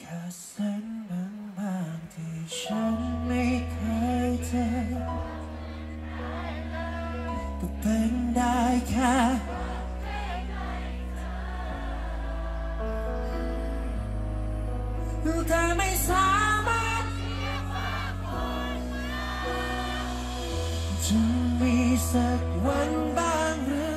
ค่เส้นบางๆที่ฉันไม่เคยเจอก็เป็นได้แค่แต่ไม่สามารถจะมีสักวันบ้างหรือ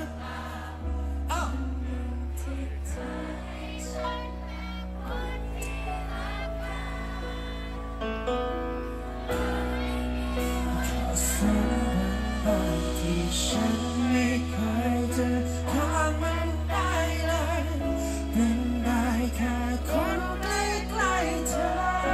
ที่ฉันไม่เคยเจอข้ามมันได้เลยเป็นได้แค่คนใกล้ๆเธอ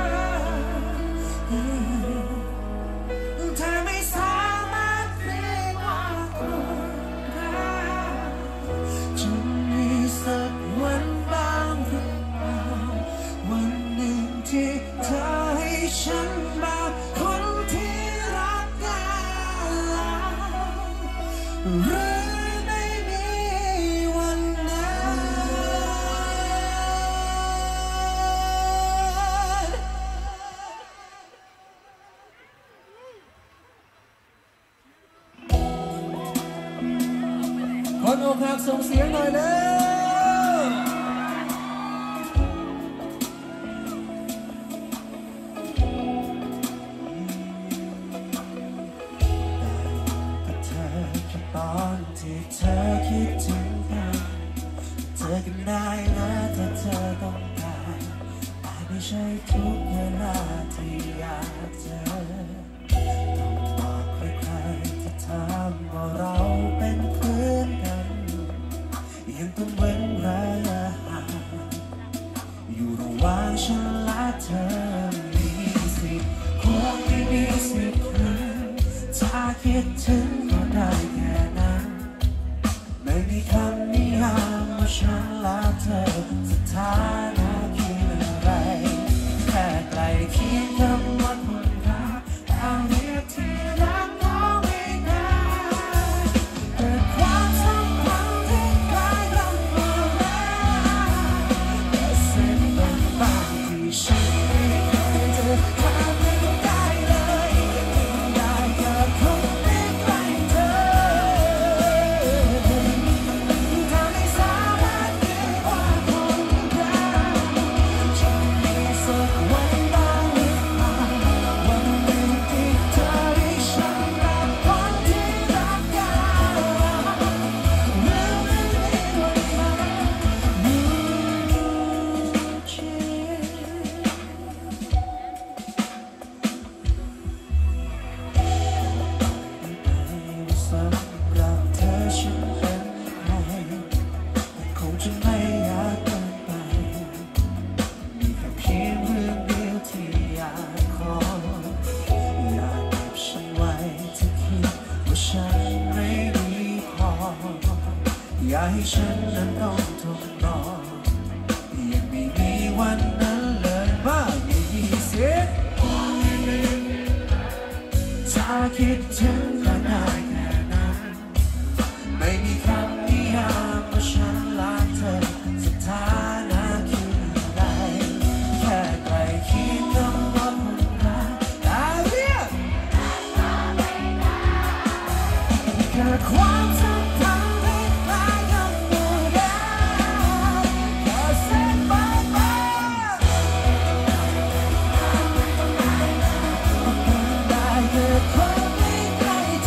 เธอไม่สามารถเรียกว่าคนรักจะมีสักวันบ้างหรือเปล่าวันหนึ่งที่เธอให้ฉันมาคนที่รักกันหรือไม่มีวันนั้นคนอกหักส่งเสียงหน่อยเลยตอนที่เธอคิดถึงกันเธอกันได้นะถ้าเธอต้องการแต่ไม่ใช่ทุกเวลาที่อยากเจอต้องบอกใครๆที่ทำว่าเราเป็นเพื่อนกันยังต้องเว้นระยะห่างอยู่ระหว่างฉันและเธอมีสิทธิ์คงไม่มีสิทธิ์คืนถ้าคิดถึงก็ได้แค่นั้นไม่มีคำนิยามว่าฉันและเธอสถานะคืออะไรแค่ใกล้เคียงคำว่าคนรักเอาเรียกที่รักก็ไม่ได้เกิดความสัมพันธ์ที่คล้ายกันเมื่อไรแต่เส้นบางๆที่ฉันไม่เคยเจอทำไม่ได้เลยได้แค่คนที่ใกล้เธออย่าให้ฉันนั้นต้องทนรอยังไม่มีวันนั้นเลยว่าไม่มีเสียงถ้าคิดถึงก็ได้แค่นั้นไม่มีคำนิยามว่าฉันรักเธอสถานะคืออะไรแค่ใกล้เคียงคำว่าคนรักแต่เรียกแค่ความสัมพันธ์คนไม่ใกล้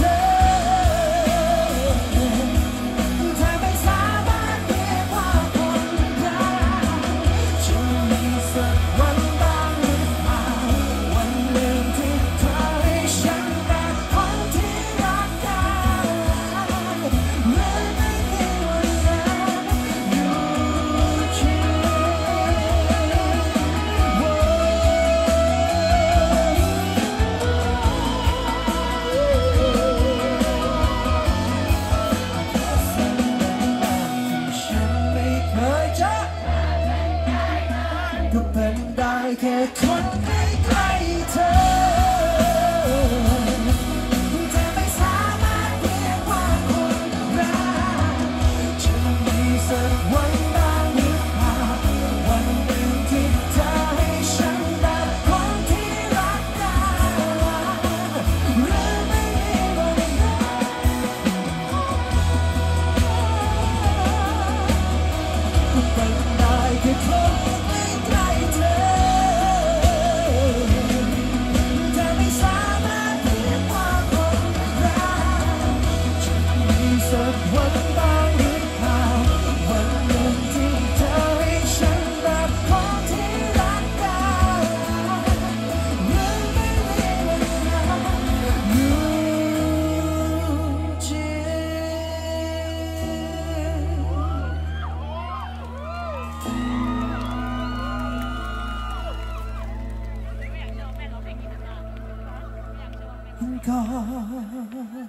อ